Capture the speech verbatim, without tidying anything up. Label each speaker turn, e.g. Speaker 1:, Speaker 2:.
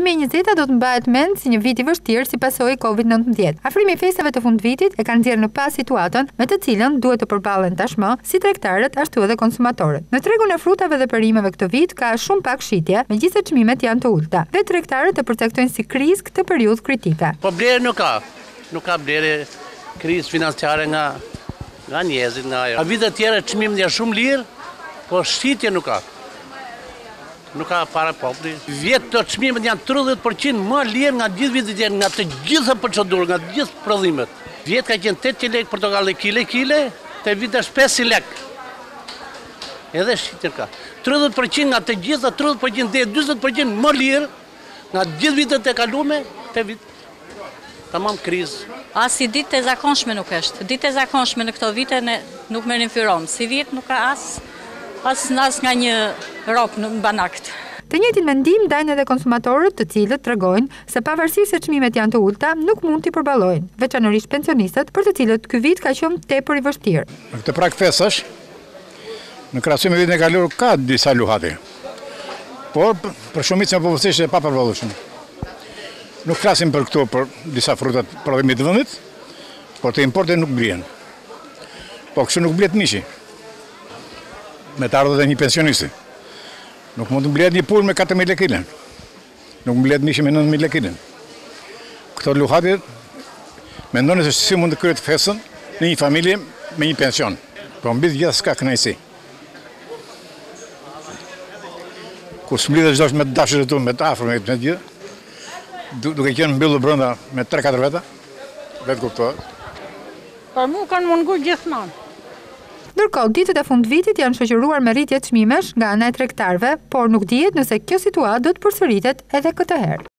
Speaker 1: dy mijë e njëzet do të mbahet mend si një vit i vështirë si pasojë Covid nëntëmbëdhjetë. Afrimi i festave të fundvitit e ka nxjerrë në pas situatën me të cilën duhet të përballen tashmë si tregtarët ashtu edhe konsumatorët. Në tregun e frutave dhe perimeve këtë vit ka shumë pak shitje, megjithëse çmimet janë të ulta. Dhe tregtarët e përcaktojnë si krizë këtë periudhë kritike.
Speaker 2: Po blerë nuk ka. Nuk ka blerë, krizë financiare nga nga njerëzit, nga ajo. A vite tjera çmimet janë shumë lirë, po shitje nuk ka. Nuk ka para populli. Vjetë të çmimet janë tridhjetë përqind më lirë nga gjithë vitet tjerë, nga të gjitha procedurë, nga të gjithë prodhimet. Vjetë ka qenë tetëqind lekë portokalle kile kile, te vite është pesëqind lekë. Edhe shitje ka. tridhjetë përqind nga të gjitha, tridhjetë përqind deri dyzet përqind më lirë nga të gjithë vitet e kaluara, te vit. Tamam krizë.
Speaker 3: As si ditë e zakonshme nuk është. Ditë e zakonshme në këto vite ne nuk merrim fyrom. Si vjet nuk ka as as nas nga një rop në banakt.
Speaker 1: Të njëjtin mendim ndajnë edhe konsumatorët, të cilët tregojnë se pavarësisht se çmimet janë të ulta, nuk mund t'i përballojnë, veçanërisht pensionistët, për të cilët ky vit ka qenë tepër i vështirë.
Speaker 4: Në këtë prak festash, në krahasim me vitin e kaluar ka disa luhati. Por për shumicën e popullsisë është e papërballueshme. Nuk flasim për këto, për disa frutat prodhimit të vendit, por të importe nuk blien. Po kështu nuk blet mishi. Me të ardhët e një pensionisti. Nuk mund të mbledh një pul me katër mijë lekë kilën. Nuk mbledh mishi me nëntë mijë lekë kilën. Këto luhati mendoni se si mund të kryet festën në një familje me një pension. Po mbi të gjitha s'ka kënaqësi. Kur s'mblidhesh dashur me dashurën tu, me të afër me të gjithë, duke qenë mbyllur brenda me tre katër veta, vetë kuptohet.
Speaker 5: Për mua kanë munguar gjithmonë.
Speaker 1: Ndërkohë, ditët e fundvitit janë shoqëruar me rritje çmimesh nga ana e tregtarëve, por nuk dihet nëse kjo situatë do të përsëritet edhe këtë herë.